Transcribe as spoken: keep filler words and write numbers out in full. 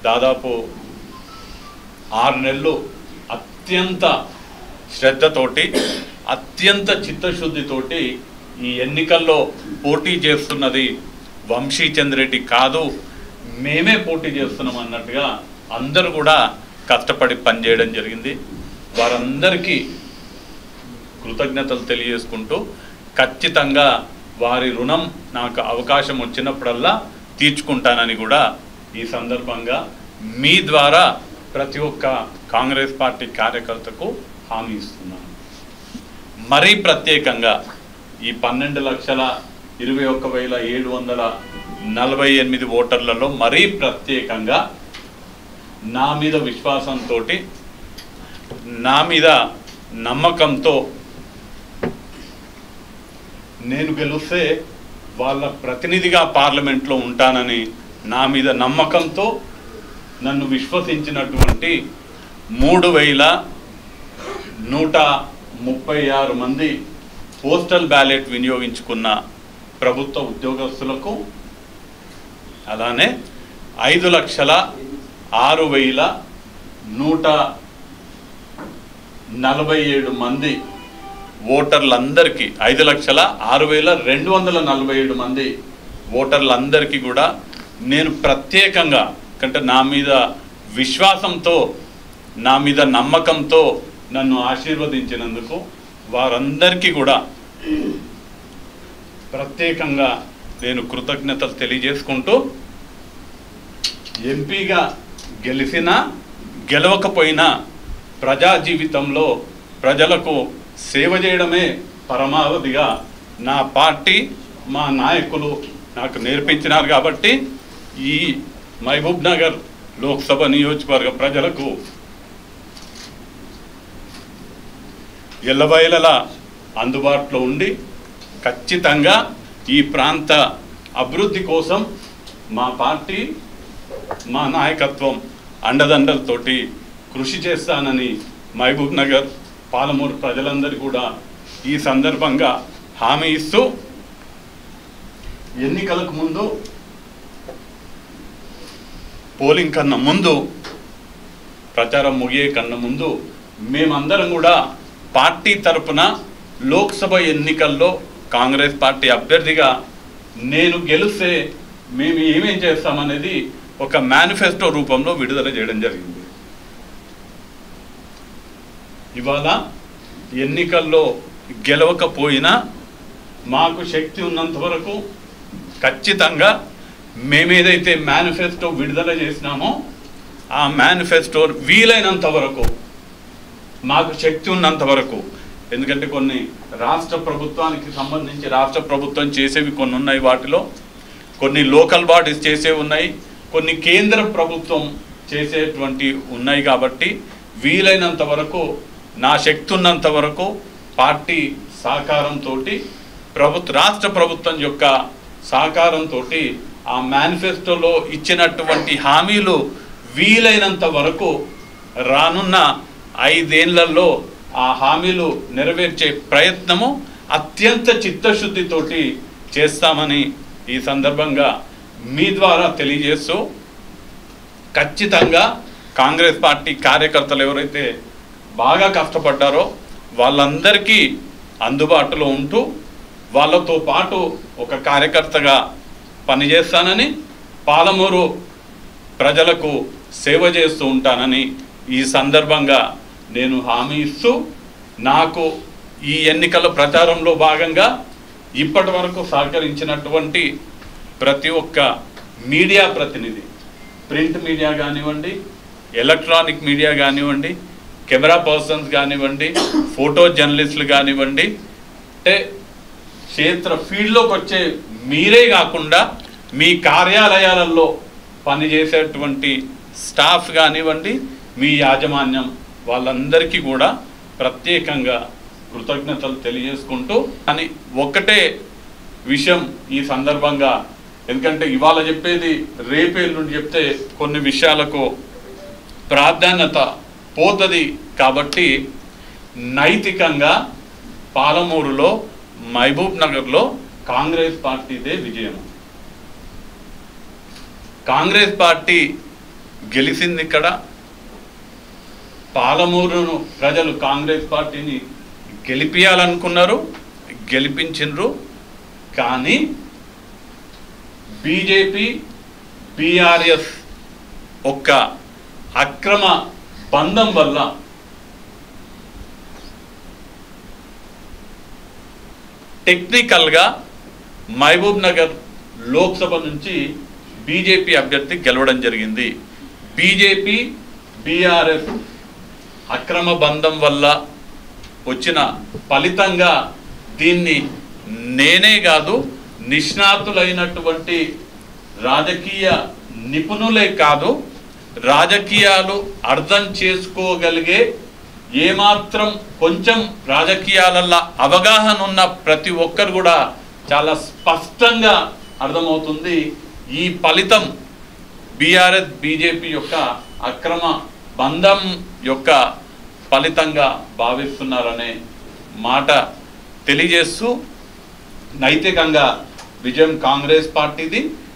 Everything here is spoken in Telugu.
దాదాపు ఆరు నెలలు అత్యంత శ్రద్ధతోటి అత్యంత చిత్తశుద్ధితోటి ఈ ఎన్నికల్లో పోటీ చేస్తున్నది వంశీచంద్రెడ్డి కాదు, మేమే పోటీ చేస్తున్నాం అన్నట్టుగా అందరూ కూడా కష్టపడి పనిచేయడం జరిగింది. వారందరికీ కృతజ్ఞతలు తెలియజేసుకుంటూ ఖచ్చితంగా వారి రుణం నాకు అవకాశం వచ్చినప్పుడల్లా తీర్చుకుంటానని కూడా ఈ సందర్భంగా మీ ద్వారా ప్రతి ఒక్క కాంగ్రెస్ పార్టీ కార్యకర్తకు హామీ ఇస్తున్నాను. మరీ ప్రత్యేకంగా ఈ పన్నెండు లక్షల ఇరవై ఒక్క వేల ఏడు వందల నలభై ఎనిమిది ఓటర్లలో మరీ ప్రత్యేకంగా నా మీద విశ్వాసంతో నా మీద నమ్మకంతో నేను గెలిస్తే వాళ్ళ ప్రతినిధిగా పార్లమెంట్లో ఉంటానని నా మీద నమ్మకంతో నన్ను విశ్వసించినటువంటి మూడు వేల నూట ముప్పై ఆరు మంది పోస్టల్ బ్యాలెట్ వినియోగించుకున్న ప్రభుత్వ ఉద్యోగస్తులకు, అలానే ఐదు లక్షల ఆరు వేల నూట నలభై ఏడు మంది ఓటర్లందరికీ ఐదు లక్షల ఆరు వేల రెండు వందల నలభై ఏడు మంది ఓటర్లందరికీ కూడా నేను ప్రత్యేకంగా అంటే నా మీద విశ్వాసంతో నా మీద నమ్మకంతో నన్ను ఆశీర్వదించినందుకు వారందరికీ కూడా ప్రత్యేకంగా నేను కృతజ్ఞతలు తెలియజేసుకుంటూ ఎంపీగా గెలిచినా గెలవకపోయినా ప్రజా జీవితంలో ప్రజలకు సేవ చేయడమే పరమావధిగా నా పార్టీ మా నాయకులు నాకు నేర్పించినారు. కాబట్టి ఈ మహబూబ్ నగర్ లోక్సభ నియోజకవర్గ ప్రజలకు ఎల్లవేళలా అందుబాటులో ఉండి ఖచ్చితంగా ఈ ప్రాంత అభివృద్ధి కోసం మా పార్టీ మా నాయకత్వం అండదండలతోటి కృషి చేస్తానని మహబూబ్ నగర్ పాలమూరు ప్రజలందరూ కూడా ఈ సందర్భంగా హామీ ఇస్తూ, ఎన్నికలకు ముందు పోలింగ్ కన్నా ముందు ప్రచారం ముగియే కన్నా ముందు మేమందరం కూడా పార్టీ తరపున లోక్సభ ఎన్నికల్లో కాంగ్రెస్ పార్టీ అభ్యర్థిగా నేను గెలిస్తే మేము ఏమేం చేస్తామనేది ఒక మేనిఫెస్టో రూపంలో విడుదల చేయడం జరిగింది. ఇవాళ ఎన్నికల్లో గెలవకపోయినా మాకు శక్తి ఉన్నంత వరకు ఖచ్చితంగా మేమేదైతే మేనిఫెస్టో విడుదల చేసినామో ఆ మేనిఫెస్టో వీలైనంత వరకు మాకు శక్తి ఉన్నంత వరకు, ఎందుకంటే కొన్ని రాష్ట్ర ప్రభుత్వానికి సంబంధించి రాష్ట్ర ప్రభుత్వం చేసేవి కొన్ని ఉన్నాయి, వాటిలో కొన్ని లోకల్ బాడీస్ చేసేవి ఉన్నాయి, కొన్ని కేంద్ర ప్రభుత్వం చేసేటువంటి ఉన్నాయి. కాబట్టి వీలైనంత వరకు నా శక్తి ఉన్నంత వరకు పార్టీ సహకారంతో ప్రభుత్వ రాష్ట్ర ప్రభుత్వం యొక్క సహకారంతో ఆ మేనిఫెస్టోలో ఇచ్చినటువంటి హామీలు వీలైనంత వరకు రానున్న ఐదేళ్లలో ఆ హామీలు నెరవేర్చే ప్రయత్నము అత్యంత చిత్తశుద్ధితోటి చేస్తామని ఈ సందర్భంగా మీ ద్వారా తెలియజేస్తూ, ఖచ్చితంగా కాంగ్రెస్ పార్టీ కార్యకర్తలు ఎవరైతే బాగా కష్టపడ్డారో వాళ్ళందరికీ అందుబాటులో ఉంటూ వాళ్ళతో పాటు ఒక కార్యకర్తగా పనిచేస్తానని, పాలమూరు ప్రజలకు సేవ చేస్తూ ఉంటానని ఈ సందర్భంగా నేను హామీ ఇస్తూ, నాకు ఈ ఎన్నికల ప్రచారంలో భాగంగా ఇప్పటి వరకు సహకరించినటువంటి ప్రతి ఒక్క మీడియా ప్రతినిధి, ప్రింట్ మీడియా కానివ్వండి, ఎలక్ట్రానిక్ మీడియా కానివ్వండి, కెమెరా పర్సన్స్ కానివ్వండి, ఫోటో జర్నలిస్టులు కానివ్వండి, అంటే క్షేత్ర ఫీల్డ్లోకి వచ్చే మీరే కాకుండా మీ కార్యాలయాలలో పనిచేసేటువంటి స్టాఫ్ కానివ్వండి, మీ యాజమాన్యం వాళ్ళందరికీ కూడా ప్రత్యేకంగా కృతజ్ఞతలు తెలియజేసుకుంటూ, అని ఒక్కటే విషయం ఈ సందర్భంగా, ఎందుకంటే ఇవాళ చెప్పేది రేపేళ్ళుండి చెప్తే కొన్ని విషయాలకు ప్రాధాన్యత పోతుంది. కాబట్టి నైతికంగా పాలమూరులో మహబూబ్ నగర్లో కాంగ్రెస్ పార్టీదే విజయం. కాంగ్రెస్ పార్టీ గెలిచింది ఇక్కడ. పాలమూరును ప్రజలు కాంగ్రెస్ పార్టీని గెలిపియాలనుకున్నారు, గెలిపించిండ్రు. కానీ బీజేపీ బీఆర్ఎస్ ఒక్క అక్రమ బంధం వల్ల టెక్నికల్గా మహబూబ్ నగర్ లోక్సభ నుంచి బీజేపీ అభ్యర్థి గెలవడం జరిగింది. బీజేపీ బీఆర్ఎస్ అక్రమ బంధం వల్ల వచ్చిన ఫలితంగా దీన్ని నేనే కాదు, నిష్ణాతులైనటువంటి రాజకీయ నిపుణులే కాదు, రాజకీయాలు అర్థం చేసుకోగలిగే ఏమాత్రం కొంచెం రాజకీయాలలో అవగాహన ఉన్న ప్రతి ఒక్కరు కూడా చాలా స్పష్టంగా అర్థమవుతుంది. ఈ ఫలితం బీఆర్ఎస్ బీజేపీ యొక్క అక్రమ బంధం యొక్క ఫలితంగా భావిస్తున్నారనే మాట తెలియజేస్తూ, నైతికంగా విజయం కాంగ్రెస్ పార్టీది.